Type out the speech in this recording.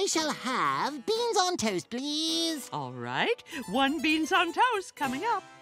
I shall have beans on toast, please. All right. 1 beans on toast coming up.